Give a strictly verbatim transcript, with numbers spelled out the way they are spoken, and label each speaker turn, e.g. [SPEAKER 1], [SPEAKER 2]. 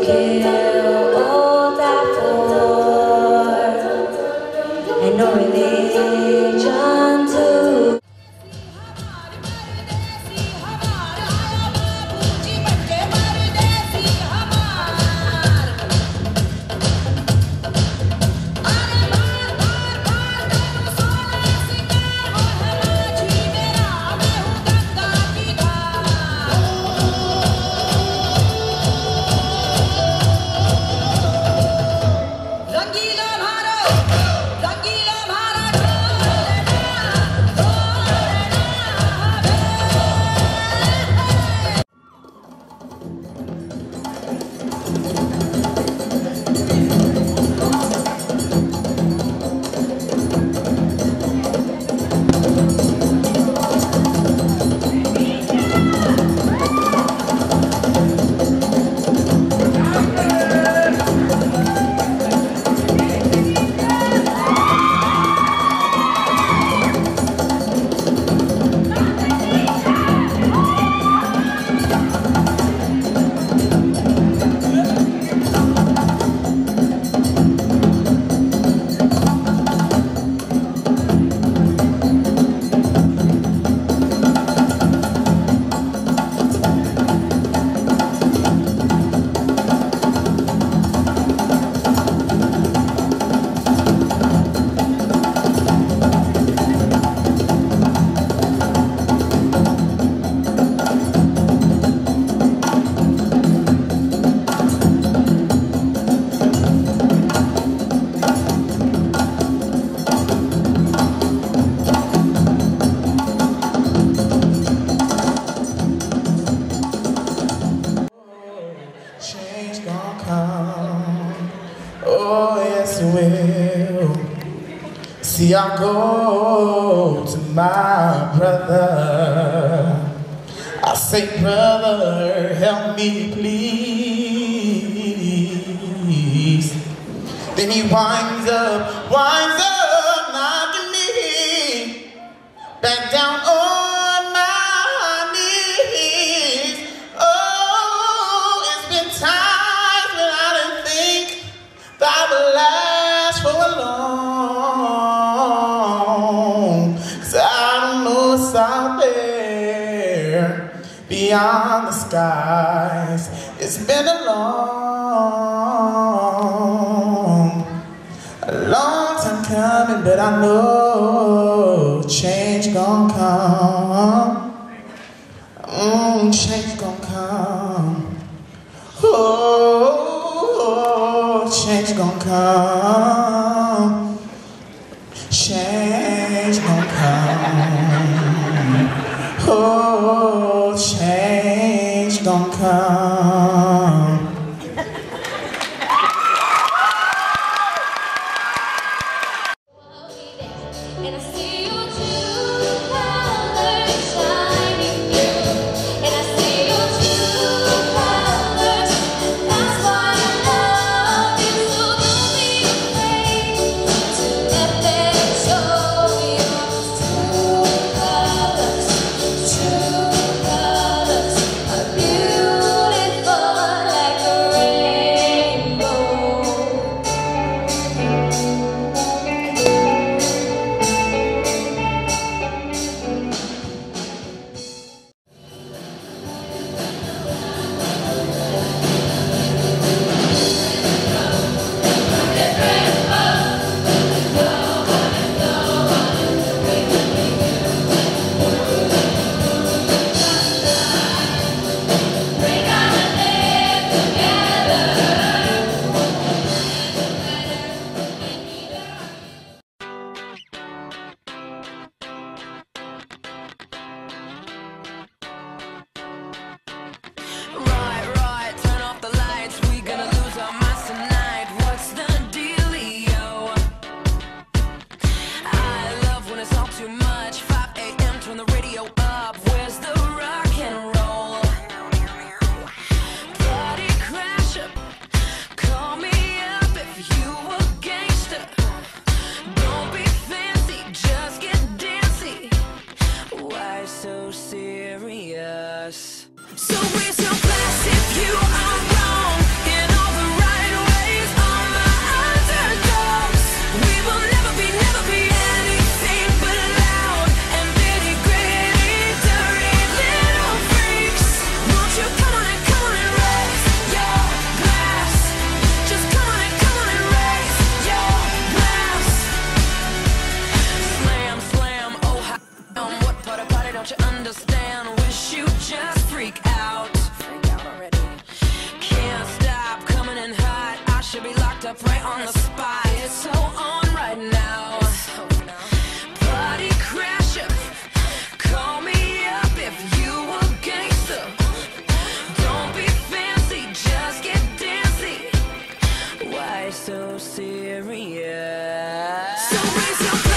[SPEAKER 1] kill all that for, and no religion too.
[SPEAKER 2] Oh, yes, it will. See, I go to my brother. I say, brother, help me, please. Then he winds up, winds up, knocking me back down on my knees. Oh, it's been times when I didn't think that would last for long. 'Cause I don't know what's out there beyond the skies. It's been a long, a long time coming, but I know change gon' come. Mm, change gon' come. Oh, change gon' come. Change gon' come. Oh, change gon' come.
[SPEAKER 1] And I see your true colors shining through. And I see your true colors. That's why I love you. So don't be afraid to let them show your true colors. True colors are beautiful like a rainbow.
[SPEAKER 3] Right, right, turn off the lights. We gonna lose our minds tonight. What's the dealio? I love when it's all too much. five A M, turn the radio up. Where's the rock and roll? Party crasher, call me up if you a gangster. Don't be fancy, just get dancy. Why so serious? So we're so fast if you are wrong. In Don't